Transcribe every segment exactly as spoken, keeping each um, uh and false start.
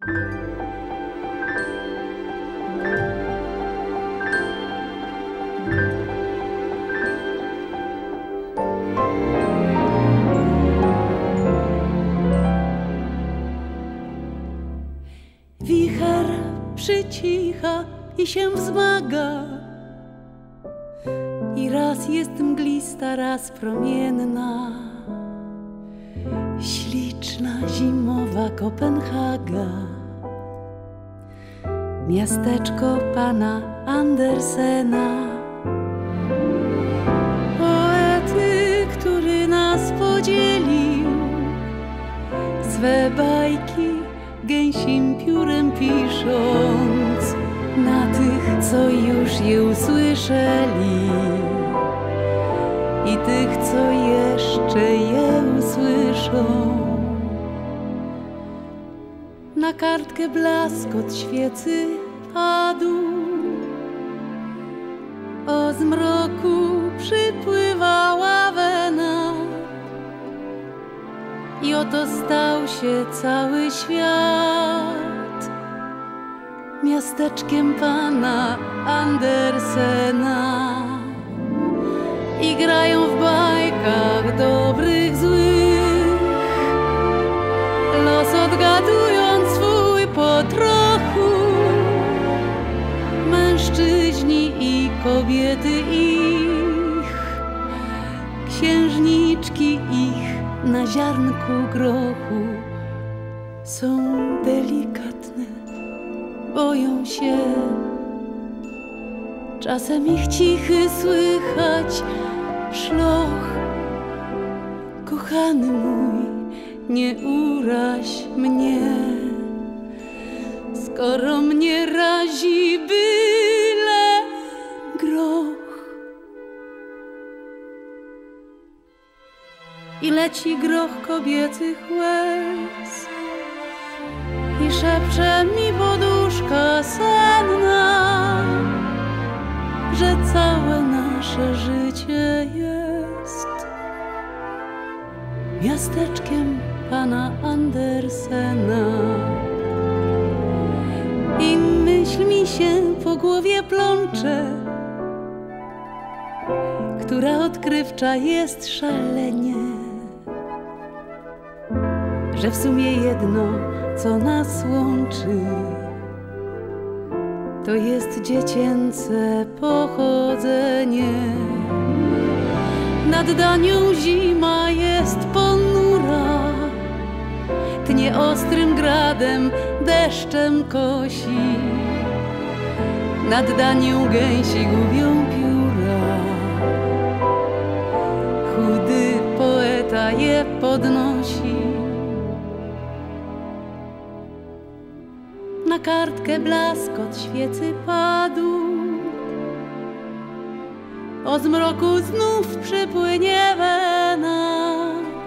Wicher przycicha i się wzmaga, i raz jest mglista, raz promienna. Śliczna zimowa Kopenhaga, miasteczko pana Andersena, poety, który nas podzielił, swe bajki gęsim piórem pisząc na tych, co już je usłyszeli, i tych, co jeszcze je usłyszą. Na kartkę blaskot świecy padł, o zmroku przypływała wena, i oto stał się cały świat miasteczkiem pana Andersena. I grają w bajkach dobrych, złych, los odgadując swój po trochu. Mężczyźni i kobiety ich, księżniczki ich na ziarnku grochu, są delikatne, boją się. Czasem ich cichy słychać szloch. Kochany mój, nie uraź mnie, skoro mnie razi byle groch. I leci groch kobiecych łez i szepcze mi poduszka senna, że całe nasze życie jest miasteczkiem pana Andersena. I myśl mi się po głowie plącze, która odkrywcza jest szalenie, że w sumie jedno, co nas łączy, to jest dziecięce pochodzenie. Nad Danią zima jest ponura, tnie ostrym gradem, deszczem kosi. Nad Danią gęsi gubią pióra, chudy poeta je podnosi. Na kartkę blaskot świecy padł, o zmroku znów przypłynie wena,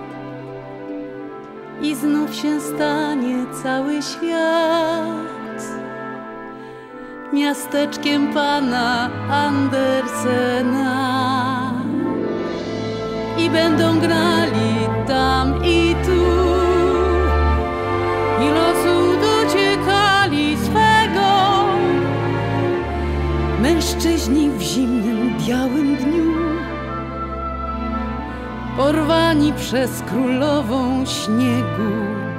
i znów się stanie cały świat miasteczkiem pana Andersena. I będą grali tam i tu, i losu dociekali swego mężczyźni w zimnym, białym dniu, porwani przez królową śniegu.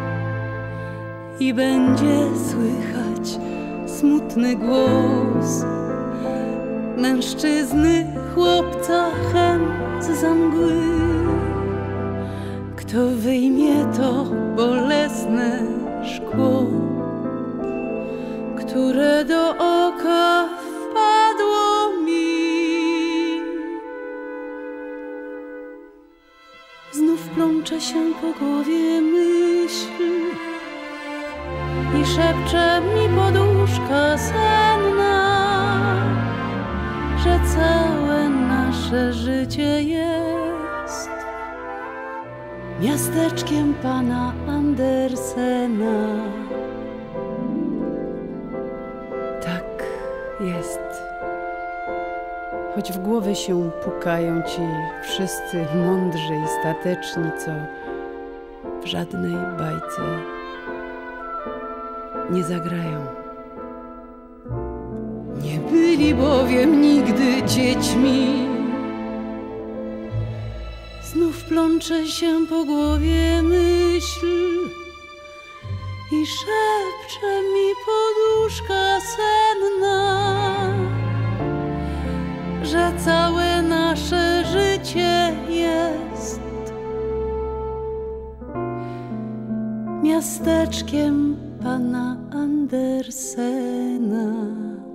I będzie słychać smutny głos mężczyzny, chłopca chęt za mgły. Kto wyjmie to bolesne szkło, które do oka wpadło mi? Znów plącze się po głowie myśl i szepcze mi poduszka senna, że całe nasze życie jest miasteczkiem pana Andersena. Tak jest. Choć w głowę się pukają ci wszyscy mądrzy i stateczni, co w żadnej bajce nie zagrają. Nie byli bowiem nigdy dziećmi. Znów plącze się po głowie myśl i szepcze mi poduszka senna, że całe nasze życie jest miasteczkiem pana Andersena.